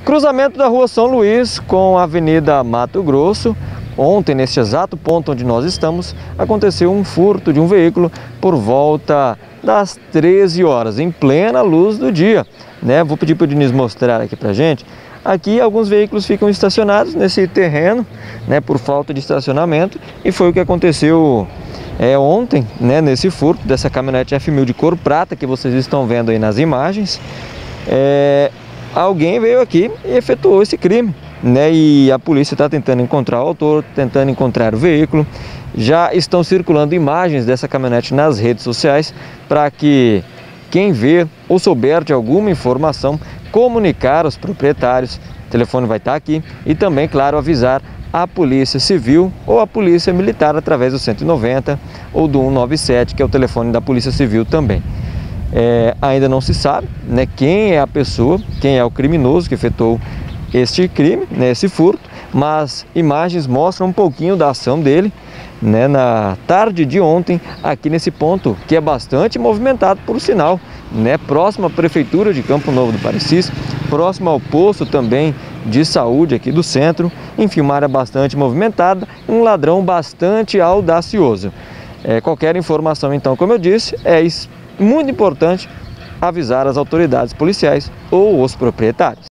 Cruzamento da Rua São Luís com a Avenida Mato Grosso. Ontem, neste exato ponto onde nós estamos, aconteceu um furto de um veículo por volta das 13 horas, em plena luz do dia, né? Vou pedir para o Diniz mostrar aqui para a gente. Aqui alguns veículos ficam estacionados nesse terreno, né, por falta de estacionamento, e foi o que aconteceu ontem, né, nesse furto dessa caminhonete F1000 de cor prata que vocês estão vendo aí nas imagens. Alguém veio aqui e efetuou esse crime, né? E a polícia está tentando encontrar o autor, tentando encontrar o veículo. Já estão circulando imagens dessa caminhonete nas redes sociais para que quem vê ou souber de alguma informação comunicar aos proprietários. O telefone vai estar aqui e também, claro, avisar a Polícia Civil ou a Polícia Militar através do 190 ou do 197, que é o telefone da Polícia Civil também. Ainda não se sabe, né, quem é a pessoa, quem é o criminoso que efetuou este crime, né, esse furto, mas imagens mostram um pouquinho da ação dele, né, na tarde de ontem, aqui nesse ponto que é bastante movimentado, por sinal, né, próximo à Prefeitura de Campo Novo do Parecis, próximo ao posto também de saúde aqui do centro. Enfim, uma área bastante movimentada, um ladrão bastante audacioso. Qualquer informação, então, como eu disse, é muito importante avisar as autoridades policiais ou os proprietários.